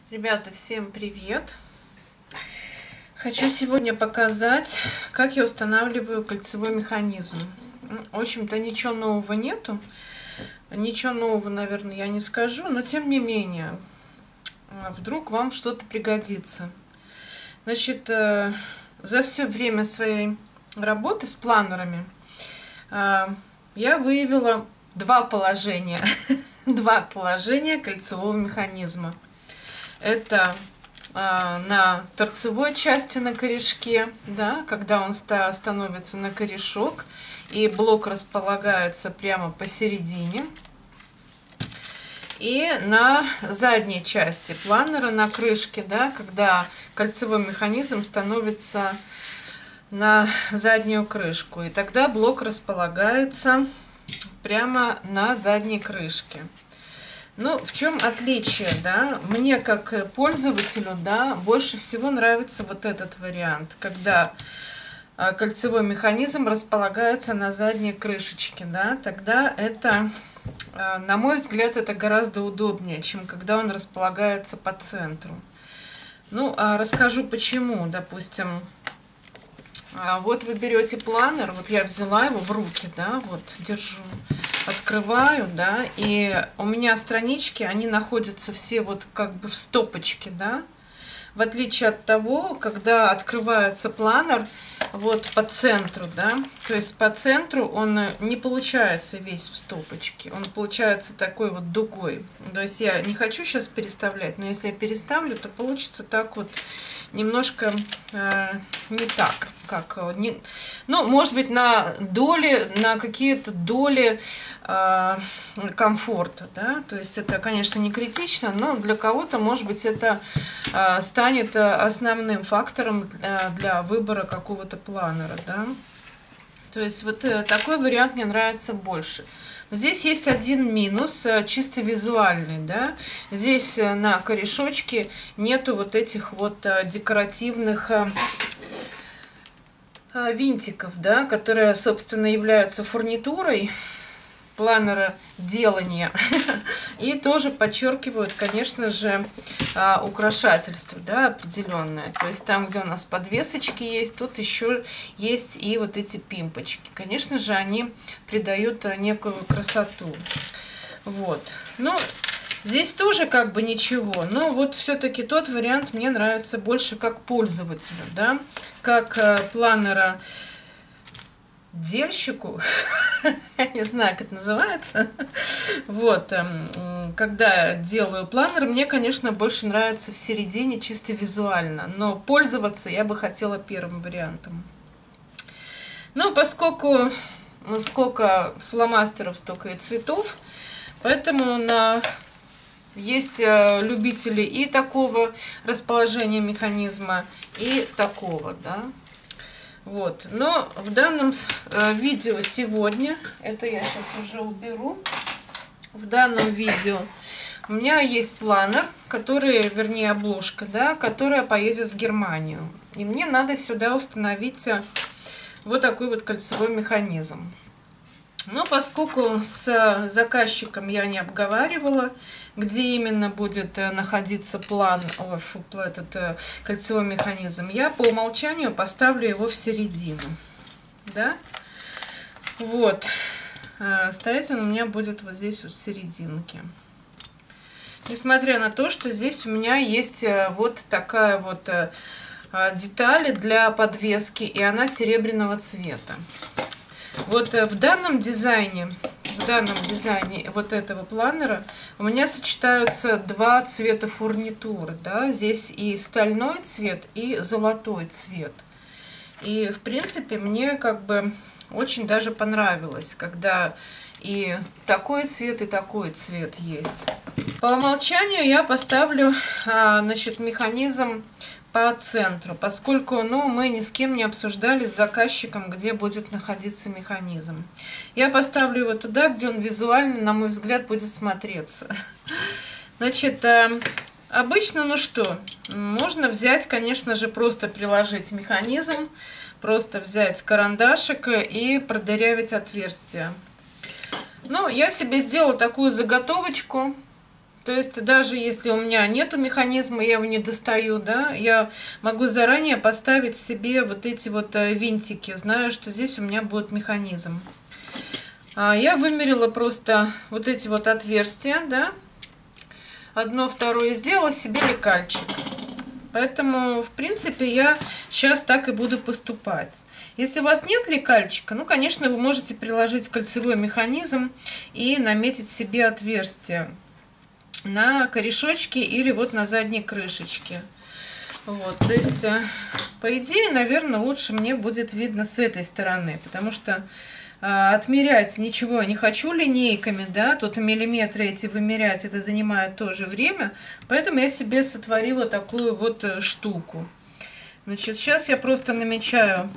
Ребята, всем привет! Хочу сегодня показать, как я устанавливаю кольцевой механизм. В общем-то, ничего нового нету. Ничего нового, наверное, я не скажу, но тем не менее, вдруг вам что-то пригодится. Значит, за все время своей работы с планерами я выявила два положения кольцевого механизма. Это на торцевой части на корешке, да, когда он становится на корешок и блок располагается прямо посередине. И на задней части планера, на крышке, да, когда кольцевой механизм становится на заднюю крышку. И тогда блок располагается прямо на задней крышке. Ну, в чем отличие, да? Мне, как пользователю, да, больше всего нравится вот этот вариант, когда кольцевой механизм располагается на задней крышечке, да, тогда это, на мой взгляд, это гораздо удобнее, чем когда он располагается по центру. Ну, расскажу почему, допустим. Вот вы берете планер, вот я взяла его в руки, да, вот держу, открываю, да, и у меня странички, они находятся все вот как бы в стопочке, да, в отличие от того, когда открывается планер вот по центру, да, то есть по центру он не получается весь в стопочке, он получается такой вот дугой. То есть я не хочу сейчас переставлять, но если я переставлю, то получится так вот немножко не так, как не, ну, может быть, на доли, на какие-то доли комфорта, да, то есть это, конечно, не критично, но для кого-то, может быть, это станет основным фактором для выбора какого-то планера, да. То есть вот такой вариант мне нравится больше. Но здесь есть один минус, чисто визуальный, да. Здесь на корешочке нету вот этих вот декоративных винтиков, да, которые, собственно, являются фурнитурой планера делания и тоже подчеркивают, конечно же, украшательство, да, определенное. То есть там, где у нас подвесочки есть, тут еще есть и вот эти пимпочки. Конечно же, они придают некую красоту. Вот. Ну, здесь тоже как бы ничего, но вот все-таки тот вариант мне нравится больше как пользователю, да, как планера дельщику, я не знаю, как это называется. Вот, когда делаю планер, мне, конечно, больше нравится в середине, чисто визуально, но пользоваться я бы хотела первым вариантом. Ну, поскольку сколько фломастеров, столько и цветов, поэтому есть любители и такого расположения механизма, и такого, да. Вот, но в данном видео сегодня, это я сейчас уже уберу, в данном видео у меня есть планер, который, вернее, обложка, да, которая поедет в Германию. И мне надо сюда установить вот такой вот кольцевой механизм. Но поскольку с заказчиком я не обговаривала, где именно будет находиться этот кольцевой механизм, я по умолчанию поставлю его в середину. Да? Вот. Стоять он у меня будет вот здесь вот в серединке. Несмотря на то, что здесь у меня есть вот такая вот деталь для подвески, и она серебряного цвета. Вот в данном дизайне вот этого планера у меня сочетаются два цвета фурнитуры, да, здесь и стальной цвет, и золотой цвет. И в принципе мне как бы очень даже понравилось, когда и такой цвет есть. По умолчанию я поставлю, значит, механизм по центру, поскольку, ну, мы ни с кем не обсуждали с заказчиком, где будет находиться механизм. Я поставлю его туда, где он визуально, на мой взгляд, будет смотреться. Значит, обычно, ну что, можно взять, конечно же, просто приложить механизм, просто взять карандашик и продырявить отверстие. Ну, я себе сделала такую заготовочку То есть даже если у меня нету механизма, я его не достаю, да, я могу заранее поставить себе вот эти вот винтики, знаю, что здесь у меня будет механизм. Я вымерила просто вот эти вот отверстия, да, одно, второе, сделала себе лекальчик. Поэтому, в принципе, я сейчас так и буду поступать. Если у вас нет лекальчика, ну, конечно, вы можете приложить кольцевой механизм и наметить себе отверстие на корешочке или вот на задней крышечке. Вот, то есть, по идее, наверное, лучше мне будет видно с этой стороны, потому что отмерять ничего не хочу линейками, да, тут миллиметры эти вымерять, это занимает тоже время, поэтому я себе сотворила такую вот штуку. Значит, сейчас я просто намечаю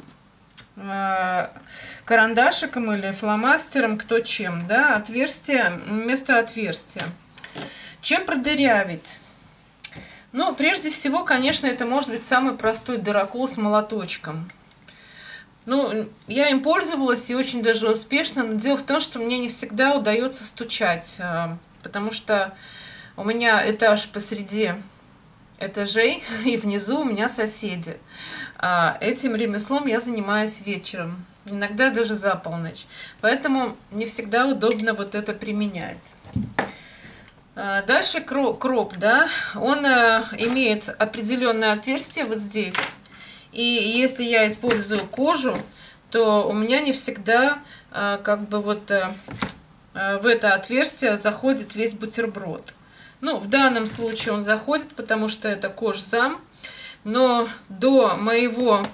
карандашиком или фломастером, кто чем, да, отверстие, вместо отверстия. Чем продырявить? Ну, прежде всего, конечно, это может быть самый простой дырокол с молоточком. Ну, я им пользовалась и очень даже успешно, но дело в том, что мне не всегда удается стучать, потому что у меня этаж посреди этажей, и внизу у меня соседи. Этим ремеслом я занимаюсь вечером, иногда даже за полночь, поэтому не всегда удобно вот это применять. Дальше кроп, да, он имеет определенное отверстие вот здесь. И если я использую кожу, то у меня не всегда как бы вот в это отверстие заходит весь бутерброд. Ну, в данном случае он заходит, потому что это кожзам, но до моей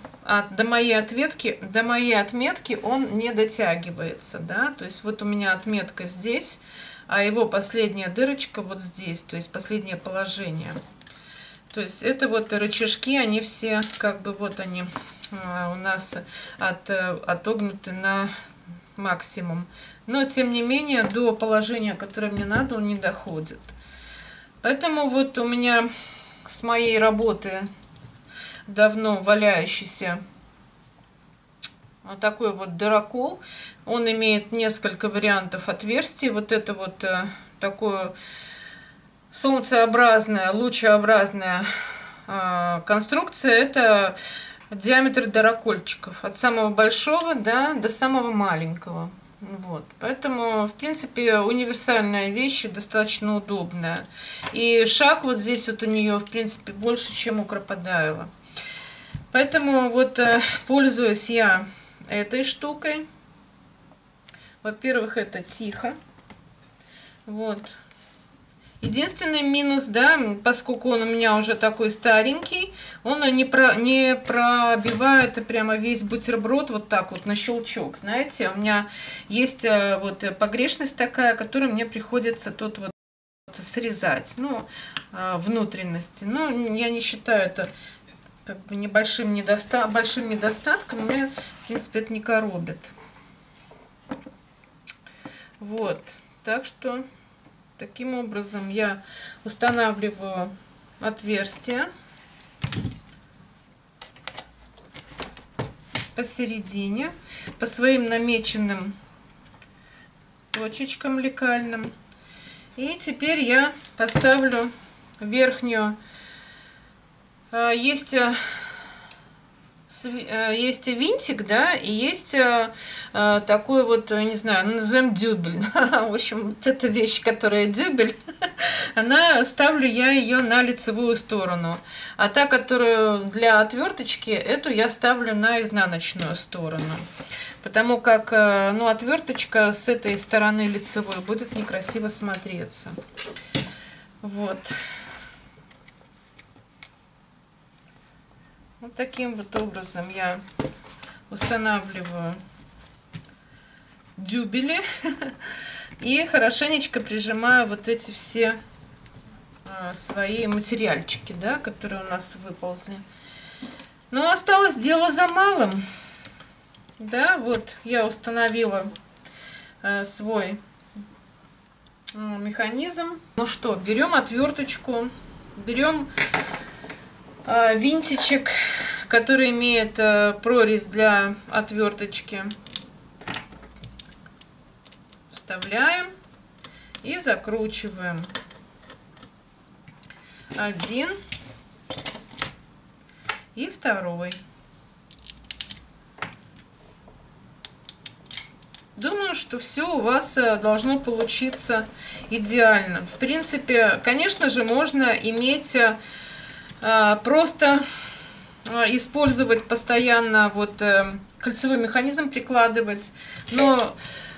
отметки он не дотягивается, да, то есть вот у меня отметка здесь, а его последняя дырочка вот здесь, то есть последнее положение. То есть это вот рычажки, они все как бы вот они у нас отогнуты на максимум. Но тем не менее до положения, которое мне надо, он не доходит. Поэтому вот у меня с моей работы давно валяющийся вот такой вот дырокол. Он имеет несколько вариантов отверстий. Вот это вот такое солнцеобразная, лучеобразная конструкция. Это диаметр дырокольчиков. От самого большого, да, до самого маленького. Вот. Поэтому, в принципе, универсальная вещь, достаточно удобная. И шаг вот здесь вот у нее, в принципе, больше, чем у крокодила. Поэтому вот пользуюсь я этой штукой. Во-первых, это тихо. Вот. Единственный минус, да, поскольку он у меня уже такой старенький, он не пробивает прямо весь бутерброд вот так вот на щелчок. Знаете, у меня есть вот погрешность такая, которую мне приходится тут вот срезать, ну, внутренности. Но я не считаю это как бы большим недостатком, меня, в принципе, это не коробит. Вот, так что таким образом я устанавливаю отверстие посередине по своим намеченным точечкам лекальным. И теперь я поставлю верхнюю. Есть винтик, да, и есть такой вот, не знаю, назовем дюбель. В общем, вот эта вещь, которая дюбель, ставлю я ее на лицевую сторону. А та, которую для отверточки, эту я ставлю на изнаночную сторону. Потому как, ну, отверточка с этой стороны лицевой будет некрасиво смотреться. Вот. Вот таким вот образом я устанавливаю дюбели и хорошенечко прижимаю вот эти все свои материальчики, да, которые у нас выползли. Но осталось дело за малым. Да, вот я установила свой механизм. Ну что, берем отверточку, берем винтичек, который имеет прорезь для отверточки. Вставляем и закручиваем. Один и второй. Думаю, что все у вас должно получиться идеально. В принципе, конечно же, можно иметь просто использовать постоянно вот кольцевой механизм, прикладывать, но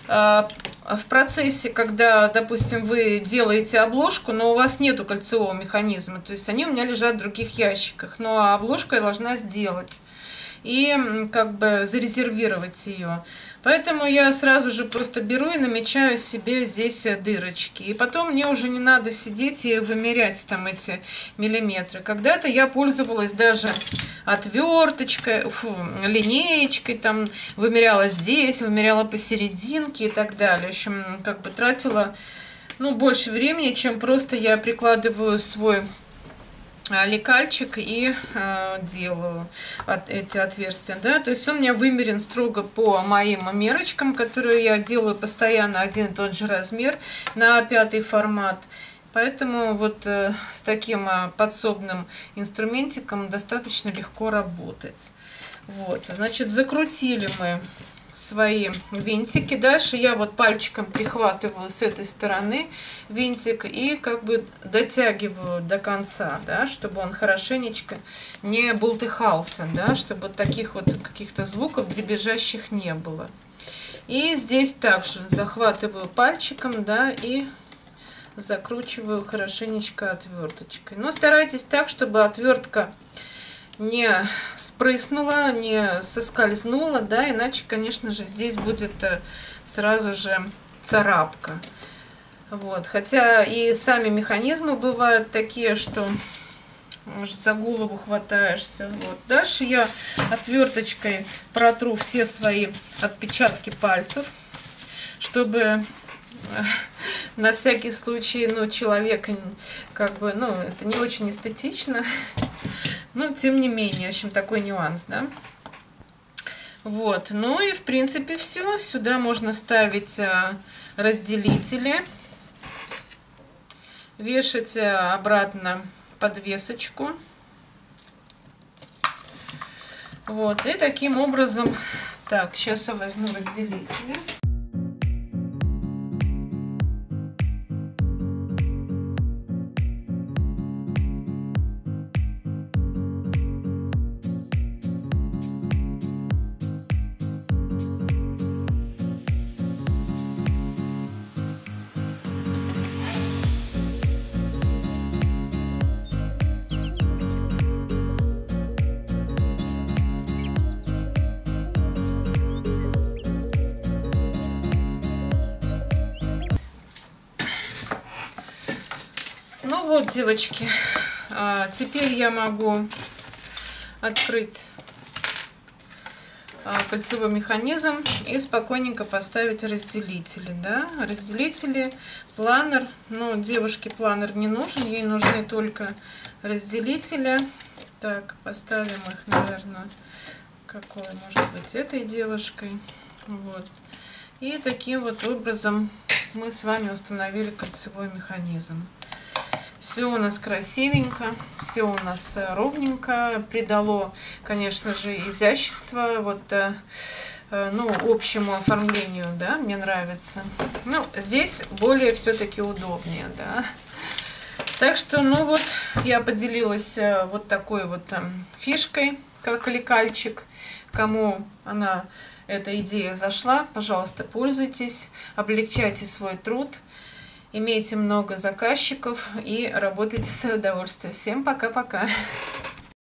в процессе, когда, допустим, вы делаете обложку, но у вас нету кольцевого механизма, то есть они у меня лежат в других ящиках, но обложку я должна сделать и как бы зарезервировать ее. Поэтому я сразу же просто беру и намечаю себе здесь дырочки. И потом мне уже не надо сидеть и вымерять там эти миллиметры. Когда-то я пользовалась даже отверточкой, линеечкой, там вымеряла здесь, вымеряла посерединке и так далее. В общем, как бы тратила, ну, больше времени, чем просто я прикладываю свой лекальчик и делаю эти отверстия, да, то есть он у меня вымерен строго по моим мерочкам, которые я делаю постоянно один и тот же размер на 5-й формат, поэтому вот с таким подсобным инструментиком достаточно легко работать. Вот, значит, закрутили мы свои винтики. Дальше я вот пальчиком прихватываю с этой стороны винтик и как бы дотягиваю до конца, да, чтобы он хорошенечко не бултыхался, да, чтобы таких вот каких-то звуков дребезжащих не было. И здесь также захватываю пальчиком, да, и закручиваю хорошенечко отверточкой. Но старайтесь так, чтобы отвертка не спрыснула, не соскользнула, да, иначе, конечно же, здесь будет сразу же царапка. Вот, хотя и сами механизмы бывают такие, что может, за голову хватаешься. Вот. Дальше я отверточкой протру все свои отпечатки пальцев, чтобы на всякий случай, ну, человека, как бы, ну, это не очень эстетично. Но, тем не менее, в общем, такой нюанс, да. Вот, ну и, в принципе, все. Сюда можно ставить разделители, вешать обратно подвесочку. Вот, и таким образом... Так, сейчас я возьму разделители. Ну вот, девочки, теперь я могу открыть кольцевой механизм и спокойненько поставить разделители, да, разделители, планер. Но девушке планер не нужен, ей нужны только разделители. Так, поставим их, наверное, какой может быть этой девушкой. Вот. И таким вот образом мы с вами установили кольцевой механизм. Все у нас красивенько, все у нас ровненько, придало, конечно же, изящество вот, ну, общему оформлению, да, мне нравится. Ну, здесь более все-таки удобнее, да. Так что, ну вот, я поделилась вот такой вот фишкой, как лекальчик. Кому эта идея зашла, пожалуйста, пользуйтесь, облегчайте свой труд. Имейте много заказчиков и работайте в свое удовольствие. Всем пока-пока.